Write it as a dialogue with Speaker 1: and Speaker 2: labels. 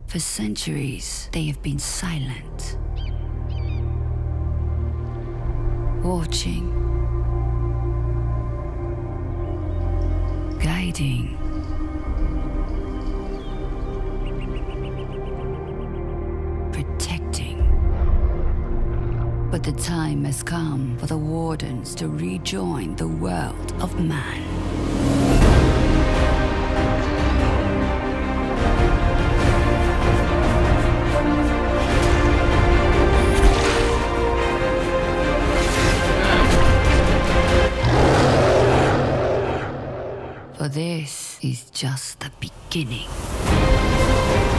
Speaker 1: For centuries, they have been silent, watching, guiding, protecting. But the time has come for the Wardens to rejoin the world of man. For this is just the beginning.